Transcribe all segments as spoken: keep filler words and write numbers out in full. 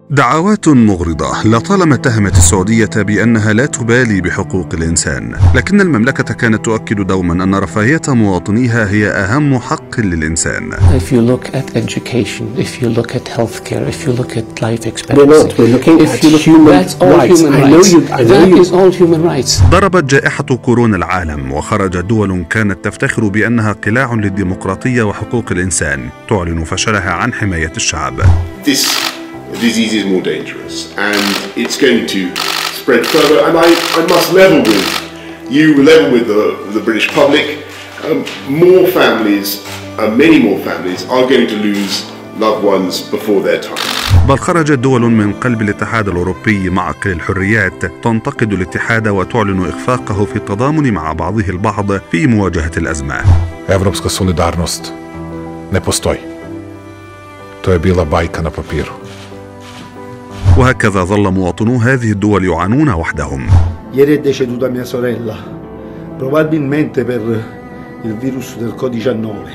دعوات مغرضة لطالما اتهمت السعودية بأنها لا تبالي بحقوق الإنسان، لكن المملكة كانت تؤكد دوما أن رفاهية مواطنيها هي أهم حق للإنسان. If you look at education, if you look at healthcare, if you look at life expectancy, we're looking at human rights. I know you. That is all human rights. ضربت جائحة كورونا العالم، وخرجت دول كانت تفتخر بأنها قلاع للديمقراطية وحقوق الإنسان تعلن فشلها عن حماية الشعب. The disease is more dangerous and it's going to spread further, and I, I must level with you, level with the, the British public. Um, more families, uh, many more families are going to lose loved ones before their time. بل خرجت دول من قلب الاتحاد الأوروبي معقل الحريات تنتقد الاتحاد وتعلن إخفاقه في التضامن مع بعضه البعض في مواجهة الأزمة. Evropska solidarnost ne postoji. To je bila bajka na papiru. وهكذا ظل مواطنو هذه الدول يعانون وحدهم. Ieri è deceduta mia sorella, probabilmente per il virus del covid diciannove.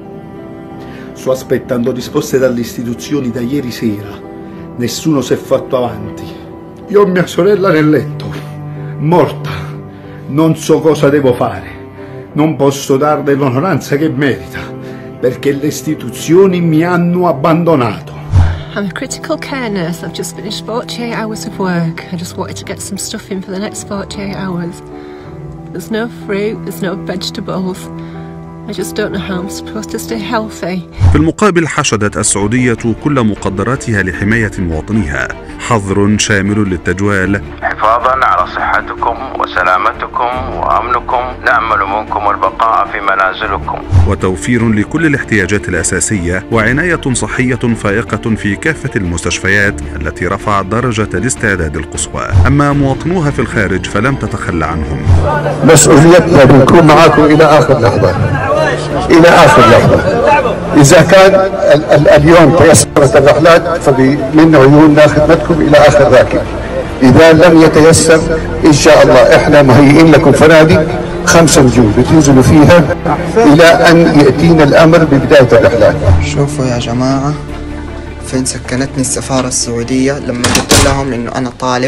Sto aspettando risposte dalle istituzioni da ieri sera. Nessuno si è fatto avanti. Io ho mia sorella nel letto, morta. Non so cosa devo fare. Non posso darle l'onoranza che merita, perché le istituzioni mi hanno abbandonato. I'm a critical care nurse. I've just finished forty-eight hours of work. I just wanted to get some stuff in for the next forty-eight hours. There's no fruit, there's no vegetables. I just don't know how I'm supposed to stay healthy. في المقابل حشدت السعودية كل مقدراتها لحماية مواطنيها، حظر شامل للتجوال حفاظا على صحتكم وسلامتكم وأمنكم، نأمل منكم البقاء في منازلكم، وتوفير لكل الاحتياجات الأساسية وعناية صحية فائقة في كافة المستشفيات التي رفعت درجة الاستعداد القصوى. أما مواطنوها في الخارج فلم تتخلى عنهم. مسؤوليتنا بنكون معاكم إلى آخر لحظة، إلى آخر لحظة. إذا كان ال ال اليوم تيسرت الرحلات فمن عيوننا خدمتكم إلى آخر راكب. إذا لم يتيسر إن شاء الله إحنا مهيئين لكم فنادق خمسة نجوم بتنزلوا فيها إلى أن يأتينا الأمر ببداية الرحلات. شوفوا يا جماعة، فين سكنتني السفارة السعودية لما قلت لهم إنه أنا طالب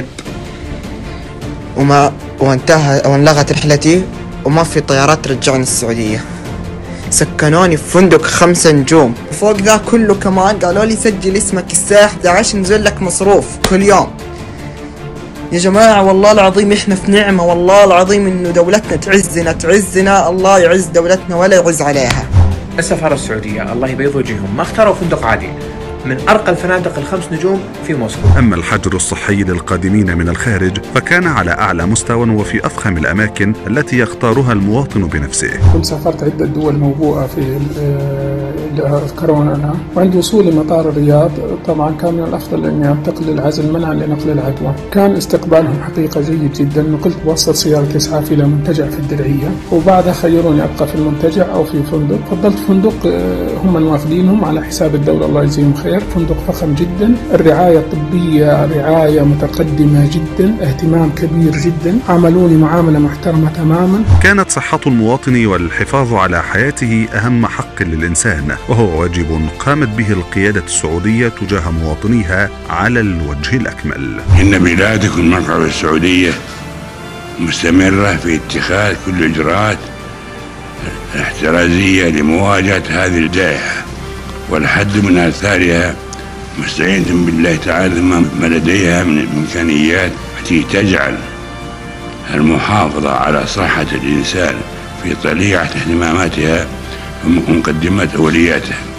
وما وانتهى وانلغت رحلتي وما في طيارات ترجعني السعودية. سكنوني في فندق خمسة نجوم، فوق ذا كله كمان قالوا لي سجل اسمك الساعة إحدى عشر نزل لك مصروف كل يوم. يا جماعة والله العظيم إحنا في نعمة، والله العظيم إنه دولتنا تعزنا تعزنا، الله يعز دولتنا ولا يعز عليها. السفارة السعودية الله يبيض وجههم ما اختاروا فندق عادي، من أرقى الفنادق الخمس نجوم في موسكو. أما الحجر الصحي للقادمين من الخارج فكان على أعلى مستوى وفي أفخم الأماكن التي يختارها المواطن بنفسه. كنت سافرت عدة دول موبوءة في كورونا، وعند وصولي مطار الرياض طبعا كان من الأفضل إني أنتقل للعزل منعا لنقل العدوى. كان استقبالهم حقيقة جيد جدا. نقلت بواسطة سيارة إسعاف إلى منتجع في الدرعية، وبعدها خيروني أبقى في المنتجع أو في فندق. فضلت فندق هم واخدينهم على حساب الدولة الله يجزيهم خير. فندق فخم جدا، الرعاية الطبية رعاية متقدمة جدا، اهتمام كبير جدا، عاملوني معاملة محترمة تماما. كانت صحة المواطن والحفاظ على حياته أهم حق للإنسان، وهو واجب قامت به القيادة السعودية تجاه مواطنيها على الوجه الأكمل. إن بلادكم المملكة السعودية مستمرة في اتخاذ كل الإجراءات الاحترازية لمواجهة هذه الجائحة والحد من آثارها، مستعينة بالله تعالى ما لديها من الإمكانيات التي تجعل المحافظة على صحة الإنسان في طليعة اهتماماتها ومقدمات أولوياتها.